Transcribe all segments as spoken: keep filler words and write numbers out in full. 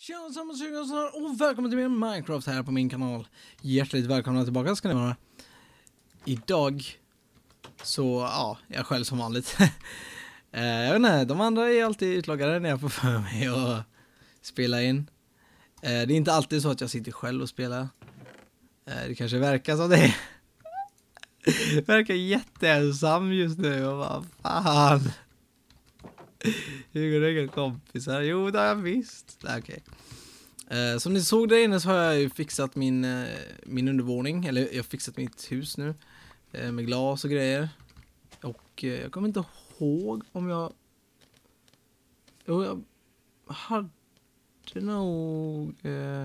Tjena sammansugen och välkommen till min Minecraft här på min kanal. Hjärtligt välkomna tillbaka ska ni vara. Idag så, ja, jag är själv som vanligt. eh, jag vet inte, de andra är alltid utloggade när jag får för mig att spela in. Eh, det är inte alltid så att jag sitter själv och spelar. Eh, det kanske verkar som det. Verkar jätteensam just nu och vad fan. Hur går det med kompisar? Jo, det har jag visst. Okej. Okay. Eh, som ni såg där inne så har jag ju fixat min, eh, min undervåning. Eller jag har fixat mitt hus nu. Eh, med glas och grejer. Och eh, jag kommer inte ihåg om jag... Jo, jag hade nog... Eh...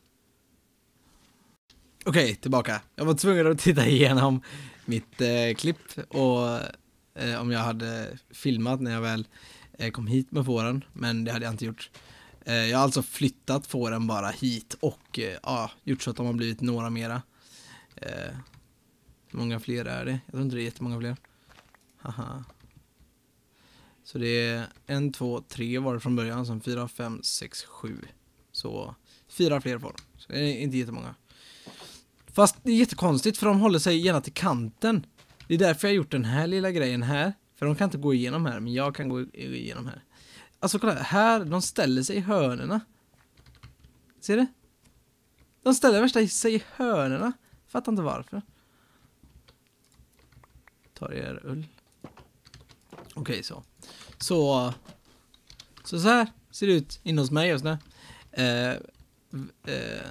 Okej, okay, tillbaka. Jag var tvungen att titta igenom mitt eh, klipp. Och eh, om jag hade filmat när jag väl eh, kom hit med fåren. Men det hade jag inte gjort. Jag har alltså flyttat fåren bara hit och eh, ja, gjort så att de har blivit några mera. Eh, hur många fler är det? Jag tror inte det är jättemånga fler. Haha. Så det är en, två, tre var det från början. Som fyra, fem, sex, sju. Så fyra fler får. Så det är inte jättemånga. Fast det är jättekonstigt för de håller sig gärna till kanten. Det är därför jag har gjort den här lilla grejen här. För de kan inte gå igenom här, men jag kan gå igenom här. Alltså kolla, här, de ställer sig i hörnerna. Ser du? De ställer värsta sig i hörnerna. Fattar inte varför. Tar er ull. Okej, okay, så. Så. Så så här ser det ut inne hos mig just nu. Eh, eh.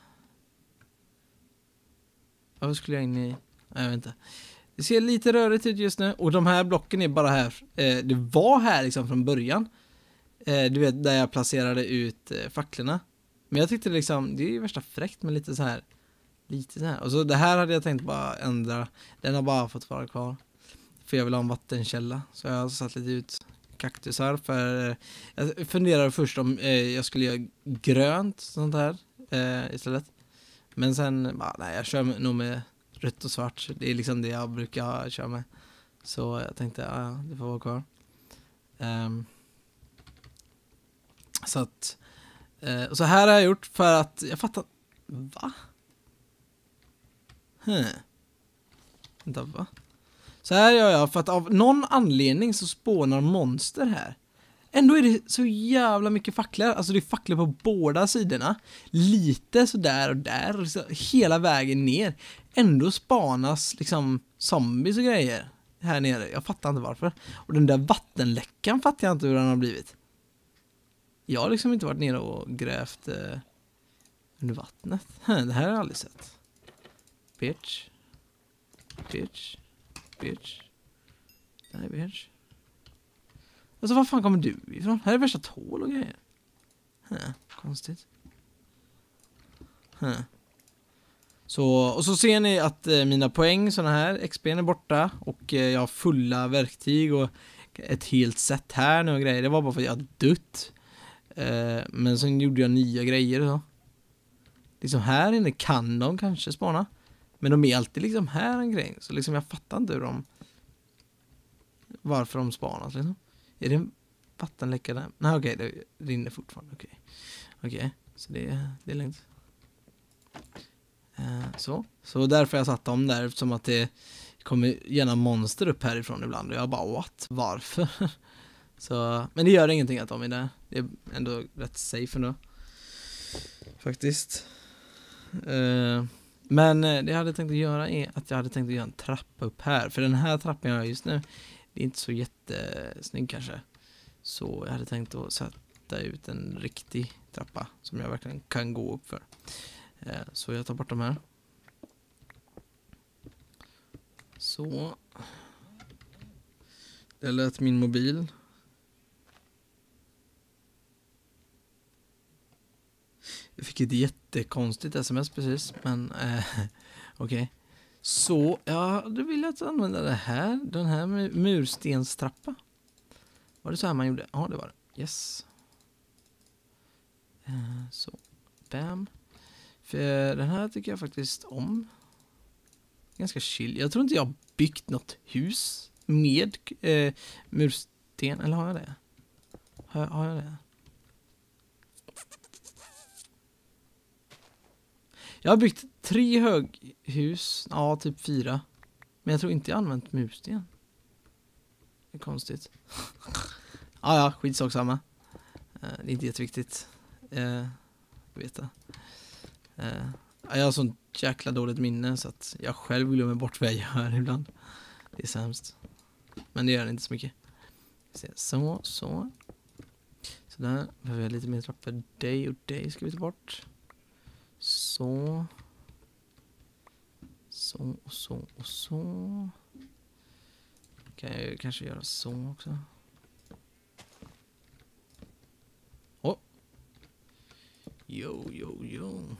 Vad skulle jag in i? Jag vet inte. Det ser lite rörigt ut just nu. Och de här blocken är bara här. Eh, det var här liksom från början. Eh, du vet, där jag placerade ut eh, facklorna. Men jag tyckte liksom, det är ju värsta fräckt med lite så här. Lite så här. Och så det här hade jag tänkt bara ändra. Den har bara fått vara kvar. För jag vill ha en vattenkälla. Så jag har satt lite ut kaktusar. För eh, jag funderade först om eh, jag skulle göra grönt sånt här eh, istället. Men sen, bah, nej, jag kör nog med rött och svart. Det är liksom det jag brukar köra med. Så jag tänkte, ja, det får vara kvar. Um, så att, eh, och så här har jag gjort för att, jag fattar, va? Huh. Vänta, va? Så här gör jag för att av någon anledning så spånar monster här. Ändå är det så jävla mycket facklor. Alltså det är facklor på båda sidorna. Lite så där och där. Så hela vägen ner. Ändå spanas liksom zombies och grejer här nere. Jag fattar inte varför. Och den där vattenläckan fattar jag inte hur den har blivit. Jag har liksom inte varit nere och grävt eh, under vattnet. Det här har jag aldrig sett. Bitch. Bitch. Bitch. Nej, bitch. Alltså, var fan kommer du ifrån? Här är värsta tål och grejer. Huh, konstigt. Huh. Så, och så ser ni att eh, mina poäng, såna här, X P är borta. Och eh, jag har fulla verktyg och ett helt set här nu och grejer. Det var bara för att jag hade dött. Eh, men sen gjorde jag nya grejer då. Liksom här inne kan de kanske spana. Men de är alltid liksom här en grej. Så liksom jag fattar inte hur de... Varför de spanas liksom. Är det en vattenläcka där? Nej, okej, okay, det rinner fortfarande. Okej, okay. Okej, okay, så det, det är lugnt. Uh, så. Så därför jag satt dem där, eftersom att det kommer gärna monster upp härifrån ibland. Och jag bara, what? Varför? Så, men det gör ingenting att de är där. Det är ändå rätt safe ändå. Faktiskt. Uh, men det jag hade tänkt att göra är att jag hade tänkt att göra en trappa upp här. För den här trappan jag har just nu, det är inte så jättesnygg kanske. Så jag hade tänkt att sätta ut en riktig trappa som jag verkligen kan gå upp för. Så jag tar bort de här. Så. Det lät min mobil. Jag fick ett jättekonstigt sms precis. Men eh, okej. Okay. Så, ja, då vill jag använda det här. Den här murstenstrappa. Var det så här man gjorde? Ja, det var det. Yes. Uh, så, bam. För den här tycker jag faktiskt om. Ganska chill. Jag tror inte jag har byggt något hus med uh, mursten. Eller har jag det? Har jag, har jag det? Jag har byggt tre höghus. Ja, typ fyra. Men jag tror inte jag använt mussten. Det är konstigt. ah, ja, skitsak samma. Uh, det är inte jätteviktigt. Uh, vet jag. Uh, jag har sånt jäkla dåligt minne så att jag själv glömmer bort vad jag gör ibland. Det är sämst. Men det gör inte så mycket. Så, så. Så där behöver jag lite mer trappor. Dig och dig ska vi ta bort. Så. Så och så och så. Kan jag kanske göra så också. Åh. Jo, jo, jo.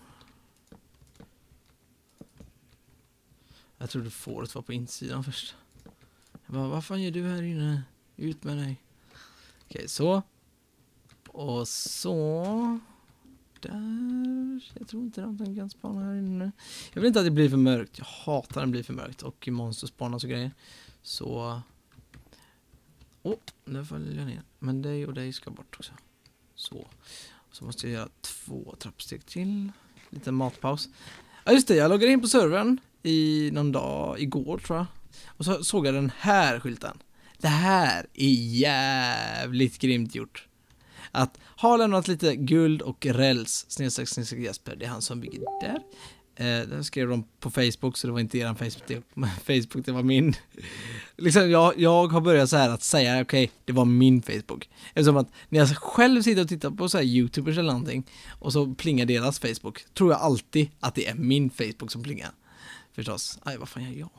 Jag trodde fåret var på insidan först. Jag bara, vad fan gör du här inne? Ut med dig. Okej, så. Och så. Där. Jag tror inte att den kan spana här inne. Jag vill inte att det blir för mörkt. Jag hatar att det blir för mörkt. Och monster spanas och grejer. Så. Åh, oh, nu faller jag ner. Men dig och dig ska bort också. Så. Så måste jag göra två trappsteg till. Lite matpaus. Ja just det, jag loggade in på servern i någon dag igår tror jag. Och så såg jag den här skylten. Det här är jävligt grymt gjort. Att ha lämnat lite guld och räls snedstreck snedstreck Jesper. Det är han som bygger där. Eh, det skrev de på Facebook så det var inte eran Facebook. Det, Facebook det var min. liksom jag, jag har börjat så här att säga okej, okay, det var min Facebook. Eftersom att när jag själv sitter och tittar på så här YouTubers eller någonting och så plingar deras Facebook. Tror jag alltid att det är min Facebook som plingar. Förstås. Aj, vad fan gör jag?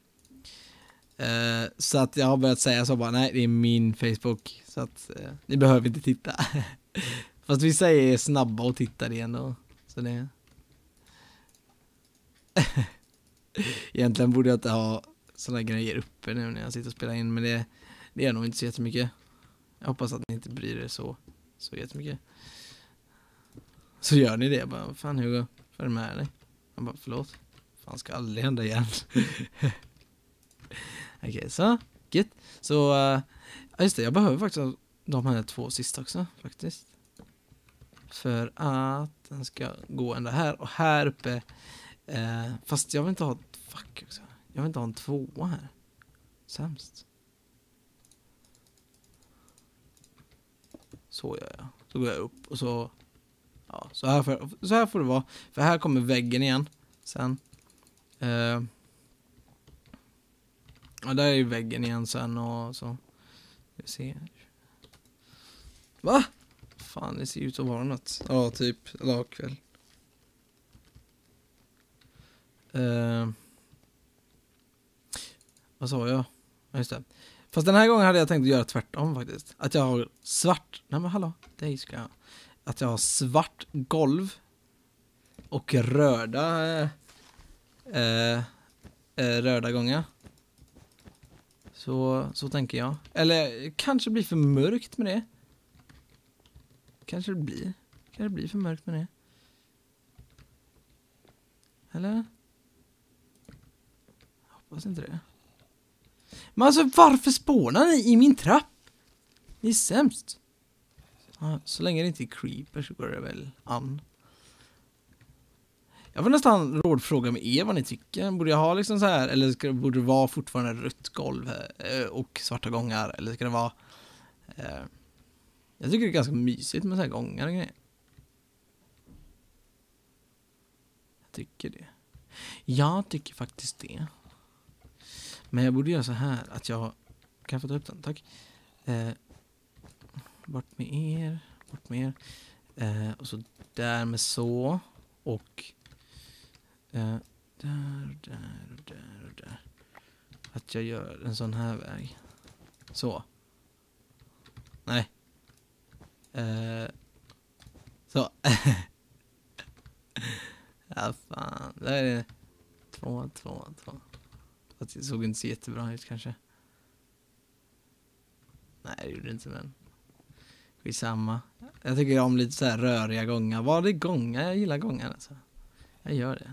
Uh, så att jag har börjat säga så bara, nej det är min Facebook. Så att uh, ni behöver inte titta. Fast vi säger snabba och tittar igen då. Så det egentligen borde jag inte ha sådana grejer uppe nu när jag sitter och spelar in. Men det, det är nog inte så jättemycket. Jag hoppas att ni inte bryr er så, så jättemycket. Så gör ni det. Bara, fan Hugo, vad är det med dig? Jag bara, förlåt. Fan ska aldrig hända igen. Okej, okay, så. Get. Så, uh, just det, jag behöver faktiskt de här två sista också, faktiskt. För att den ska gå ända här och här uppe. Uh, fast jag vill inte ha ett fuck också. Jag vill inte ha en tvåa här. Sämst. Så gör jag. Så går jag upp och så... Ja, så här, för, så här får det vara. För här kommer väggen igen. Sen... Uh, Ja, där är ju väggen igen sen och så. Vi ser. Va? Fan, det ser ut att vara något. Ja, typ. Eller kväll. Uh, vad sa jag? Ja, just det. Fast den här gången hade jag tänkt att göra tvärtom faktiskt. Att jag har svart... Nej men hallå, det ska jag. Att jag har svart golv. Och röda... Uh, uh, röda gångar. Så, så tänker jag. Eller kanske blir för mörkt med det. Kanske det blir. Kanske det blir för mörkt med det. Eller? Jag hoppas inte det. Men alltså varför spånar ni i min trapp? Ni är sämst. Ja, så länge det inte är creeper så går det väl an. Jag får nästan rådfråga med er vad ni tycker. Borde jag ha liksom så här, eller ska, borde det vara fortfarande rött golv här, och svarta gångar, eller ska det vara... Eh, jag tycker det är ganska mysigt med så här gångar och grejer. Jag tycker det. Jag tycker faktiskt det. Men jag borde göra så här att jag... Kan jag få ta upp den? Tack. Eh, bort med er. Bort med er. Eh, och så där med så. Och... Uh, där, där, där, där. Att jag gör en sån här väg. Så. Nej. Uh, så. Ja, fan. Där är det. Två, två, två. Att det såg inte så jättebra ut kanske. Nej, det gjorde det inte, men... Skitsamma. Jag tycker om lite så här röriga gångar. Var det gångar? Jag gillar gångar alltså. Jag gör det.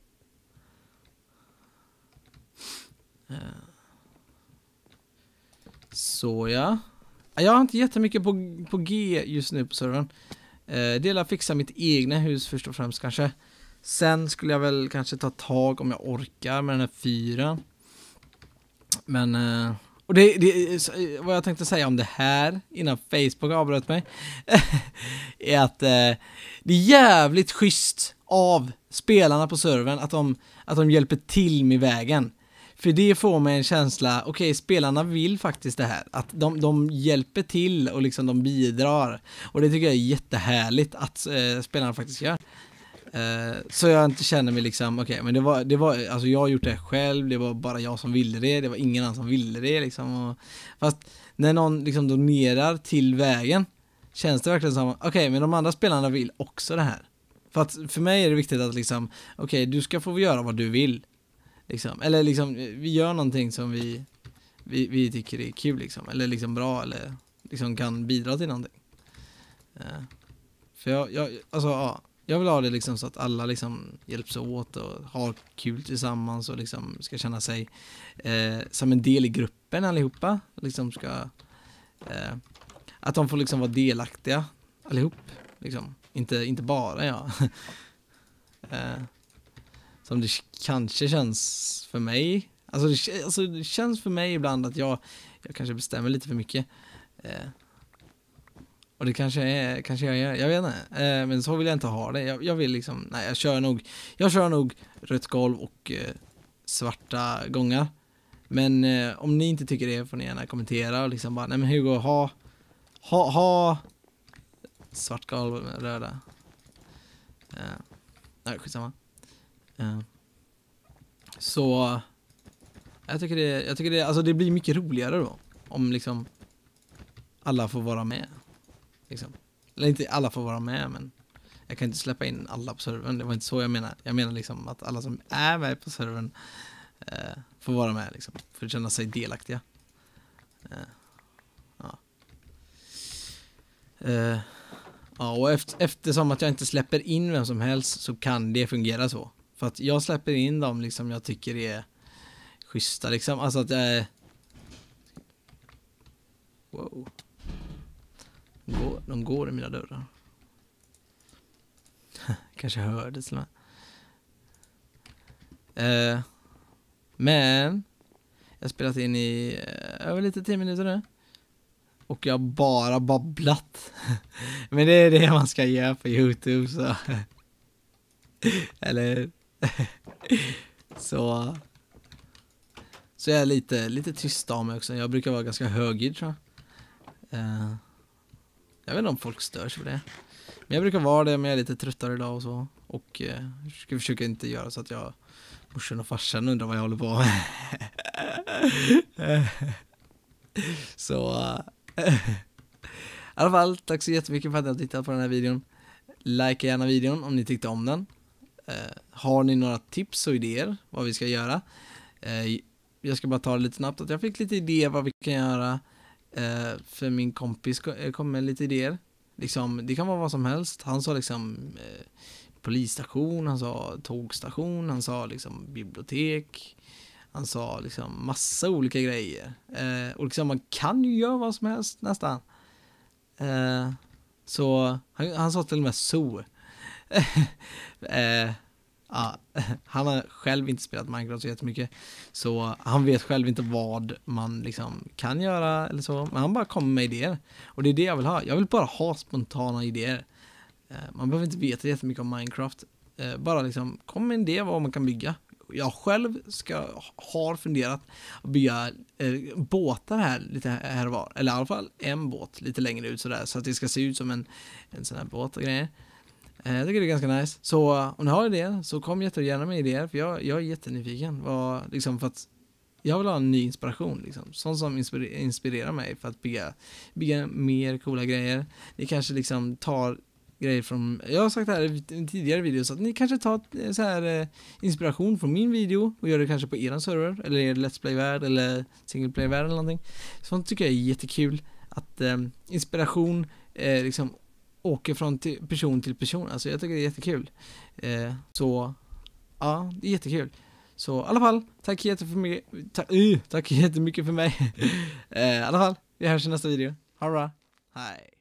Så ja. Jag har inte jättemycket på, på G just nu på servern. Eh, det är att fixa mitt egna hus först och främst kanske. Sen skulle jag väl kanske ta tag om jag orkar med den här fyran. Men, eh, och det, det, vad jag tänkte säga om det här innan Facebook avbröt mig är att eh, det är jävligt schysst av spelarna på servern att de, att de hjälper till med vägen. För det får mig en känsla, okej, okay, spelarna vill faktiskt det här. Att de, de hjälper till och liksom de bidrar. Och det tycker jag är jättehärligt att eh, spelarna faktiskt gör. Eh, så jag inte känner mig liksom, okej, okay, men det var, det var, alltså jag har gjort det själv, det var bara jag som ville det, det var ingen annan som ville det liksom. Och, fast när någon liksom donerar till vägen känns det verkligen som, okej, okay, men de andra spelarna vill också det här. För att för mig är det viktigt att liksom, okej, okay, du ska få göra vad du vill. Liksom. Eller liksom, vi gör någonting som vi, vi, vi tycker är kul liksom. Eller liksom bra, eller liksom kan bidra till någonting. Uh, för jag, jag, alltså ja, jag vill ha det liksom så att alla liksom hjälps åt och har kul tillsammans och liksom ska känna sig eh, som en del i gruppen allihopa. Liksom ska, eh, att de får liksom vara delaktiga allihop. Liksom. Inte, inte bara jag. eh, som det kanske känns för mig. Alltså det, alltså det känns för mig ibland att jag, jag kanske bestämmer lite för mycket. Eh, och det kanske är, kanske jag gör, jag vet inte. Eh, men så vill jag inte ha det. Jag, jag vill liksom, nej jag kör nog, jag kör nog rött golv och eh, svarta gångar. Men eh, om ni inte tycker det får ni gärna kommentera och liksom bara, nej men Hugo, ha, ha, ha svart golv med röda. Eh, nej, skitsamma. Uh, så jag tycker det, jag tycker det, alltså det blir mycket roligare då om liksom alla får vara med liksom. Eller inte alla får vara med, men jag kan inte släppa in alla på servern, det var inte så jag menar. Jag menar liksom att alla som är med på servern uh, får vara med liksom, för att känna sig delaktiga. Uh, ja. Uh, ja, och efter, eftersom att jag inte släpper in vem som helst så kan det fungera så. För att jag släpper in dem liksom jag tycker är schyssta liksom. Alltså att jag är... Wow. De går, de går i mina dörrar. Kanske hörde till och med. Eh, men jag har spelat in i eh, över lite tio minuter nu. Och jag har bara babblat. Men det är det man ska göra på YouTube så. Eller så så jag är lite lite tyst av mig också. Jag brukar vara ganska högljudd tror jag. Uh, jag vet inte om folk stör sig för det. Men jag brukar vara det, men jag är lite tröttare idag och så. Och uh, ska försöka inte göra så att jag morsan och farsan undrar vad jag håller på med. Så uh, i alla fall, tack så jättemycket för att ni har tittat på den här videon. Like gärna videon om ni tyckte om den. Uh, har ni några tips och idéer vad vi ska göra? Uh, jag ska bara ta det lite snabbt att jag fick lite idéer vad vi kan göra. Uh, för min kompis kom med lite idéer. Liksom, det kan vara vad som helst. Han sa liksom uh, polisstation, han sa tågstation, han sa liksom bibliotek. Han sa liksom massa olika grejer. Uh, och liksom man kan ju göra vad som helst nästan. Uh, så han, han sa till och med zoo. eh, ja, han har själv inte spelat Minecraft så jättemycket, så han vet själv inte vad man liksom kan göra eller så, men han bara kommer med idéer och det är det jag vill ha. Jag vill bara ha spontana idéer. eh, man behöver inte veta jättemycket om Minecraft, eh, bara liksom kom med en idé vad man kan bygga. Jag själv ska, har funderat att bygga eh, båtar här lite här och var, eller i alla fall en båt lite längre ut sådär, så att det ska se ut som en, en sån här båt och grejer. Jag tycker det är ganska nice. Så om ni har idéer så kom jättegärna med idéer. För jag, jag är jättenyfiken. Vad, liksom, för att jag vill ha en ny inspiration. Liksom. Sånt som inspirerar, inspirerar mig för att bygga, bygga mer coola grejer. Ni kanske liksom tar grejer från... Jag har sagt det här i tidigare videos att ni kanske tar så här, eh, inspiration från min video och gör det kanske på er server. Eller er Let's Play-värld eller Single Play-värld eller någonting. Sånt tycker jag är jättekul. Att eh, inspiration eh, liksom åker från till person till person. Alltså jag tycker det är jättekul. Eh, så ja, det är jättekul. Så i alla fall, tack jättemycket ta, uh, tack jättemycket för mig. eh, I alla fall, vi hörs i nästa video. Ha det bra. Hej.